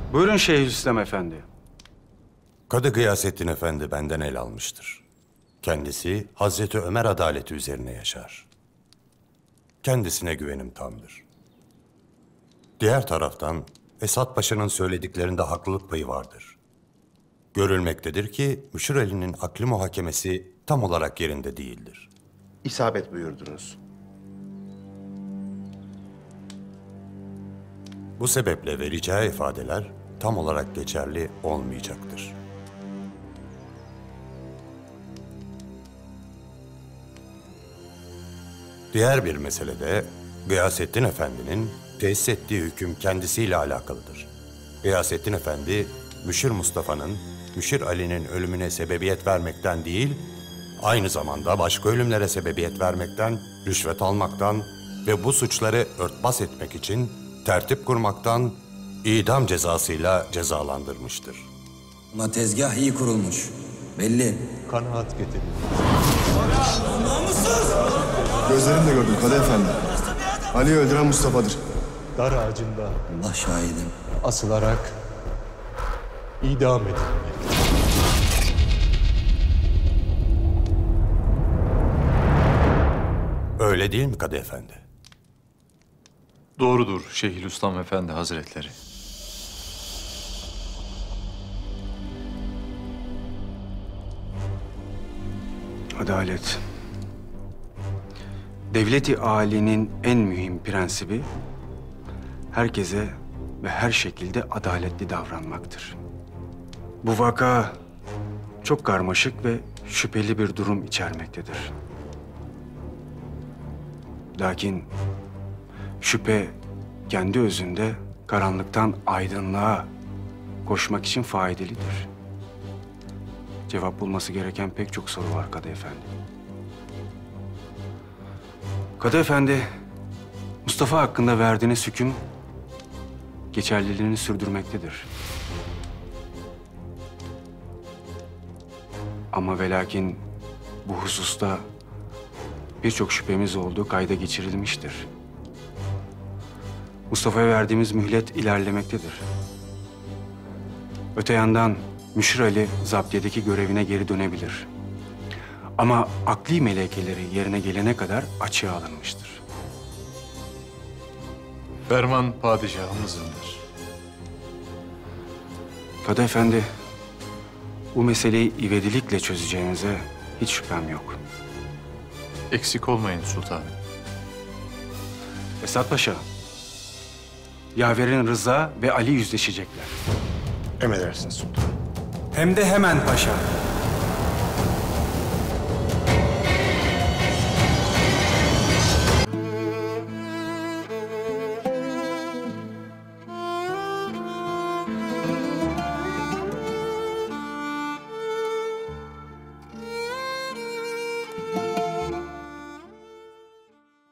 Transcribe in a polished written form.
Buyurun Şeyhülislam Efendi. Kadı Gıyasettin Efendi benden el almıştır. Kendisi Hazreti Ömer adaleti üzerine yaşar. Kendisine güvenim tamdır. Diğer taraftan Esat Paşa'nın söylediklerinde haklılık payı vardır. Görülmektedir ki Müşir Ali'nin akli muhakemesi tam olarak yerinde değildir. İsabet buyurdunuz. Bu sebeple vereceği ifadeler tam olarak geçerli olmayacaktır. Diğer bir mesele de Gıyasettin Efendi'nin tesis ettiği hüküm kendisiyle alakalıdır. Gıyasettin Efendi, Müşir Mustafa'nın, Müşir Ali'nin ölümüne sebebiyet vermekten değil, aynı zamanda başka ölümlere sebebiyet vermekten, rüşvet almaktan ve bu suçları örtbas etmek için tertip kurmaktan idam cezasıyla cezalandırmıştır. Ama tezgah iyi kurulmuş. Belli. Kanaat getirin. Gözlerimle gördüm Kadı Efendi. Ali'yi öldüren Mustafa'dır. Dar ağacında Allah şahidim. asılarak idam edilmeli. Öyle değil mi Kadı Efendi? Doğrudur Şeyhülislam Efendi Hazretleri. Adalet. Devlet-i âlinin en mühim prensibi herkese ve her şekilde adaletli davranmaktır. Bu vaka çok karmaşık ve şüpheli bir durum içermektedir. Lakin şüphe kendi özünde karanlıktan aydınlığa koşmak için faydalıdır. Cevap bulması gereken pek çok soru var Kadı Efendi. Kadı Efendi, Mustafa hakkında verdiğiniz hüküm geçerliliğini sürdürmektedir. Ama ve lakin bu hususta birçok şüphemiz olduğu kayda geçirilmiştir. Mustafa'ya verdiğimiz mühlet ilerlemektedir. Öte yandan Müşir Ali zaptiyedeki görevine geri dönebilir. Ama akli melekeleri yerine gelene kadar açığa alınmıştır. Ferman padişahımızındır. Kadı Efendi, bu meseleyi ivedilikle çözeceğinize hiç şüphem yok. Eksik olmayın sultanım. Esat Paşa, yaverin Rıza ve Ali yüzleşecekler. Emredersiniz sultanım. Hem de hemen paşa.